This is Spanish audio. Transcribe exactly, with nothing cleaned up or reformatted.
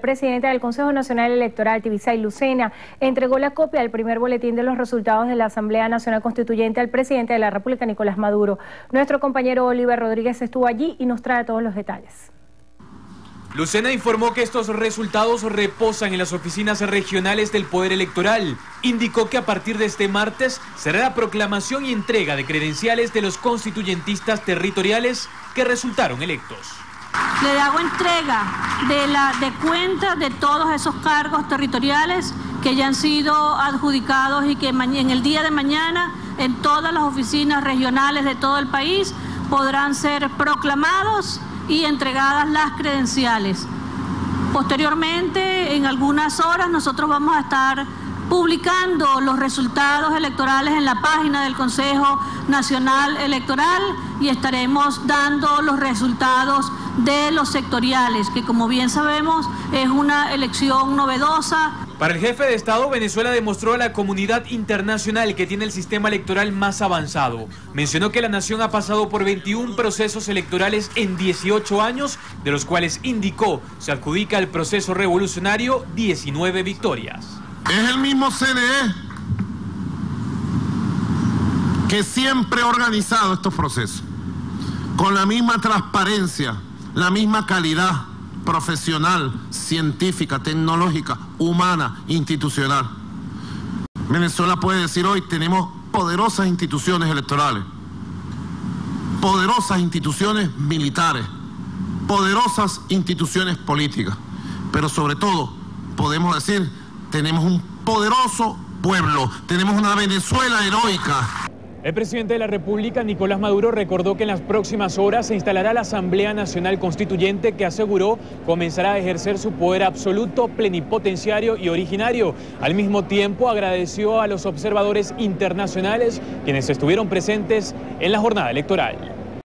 La presidenta del Consejo Nacional Electoral, Tibisay Lucena, entregó la copia del primer boletín de los resultados de la Asamblea Nacional Constituyente al presidente de la República, Nicolás Maduro. Nuestro compañero Oliver Rodríguez estuvo allí y nos trae todos los detalles. Lucena informó que estos resultados reposan en las oficinas regionales del Poder Electoral. Indicó que a partir de este martes será la proclamación y entrega de credenciales de los constituyentistas territoriales que resultaron electos. Le hago entrega de, la, de cuentas de todos esos cargos territoriales que ya han sido adjudicados y que en el día de mañana en todas las oficinas regionales de todo el país podrán ser proclamados y entregadas las credenciales. Posteriormente, en algunas horas, nosotros vamos a estar publicando los resultados electorales en la página del Consejo Nacional Electoral y estaremos dando los resultados de los sectoriales, que como bien sabemos es una elección novedosa. Para el jefe de Estado, Venezuela demostró a la comunidad internacional que tiene el sistema electoral más avanzado. Mencionó que la nación ha pasado por veintiún procesos electorales en dieciocho años, de los cuales indicó se adjudica al proceso revolucionario diecinueve victorias. Es el mismo C N E que siempre ha organizado estos procesos, con la misma transparencia, la misma calidad profesional, científica, tecnológica, humana, institucional. Venezuela puede decir hoy tenemos poderosas instituciones electorales, poderosas instituciones militares, poderosas instituciones políticas, pero sobre todo podemos decir tenemos un poderoso pueblo, tenemos una Venezuela heroica. El presidente de la República, Nicolás Maduro, recordó que en las próximas horas se instalará la Asamblea Nacional Constituyente, que aseguró comenzará a ejercer su poder absoluto, plenipotenciario y originario. Al mismo tiempo agradeció a los observadores internacionales quienes estuvieron presentes en la jornada electoral.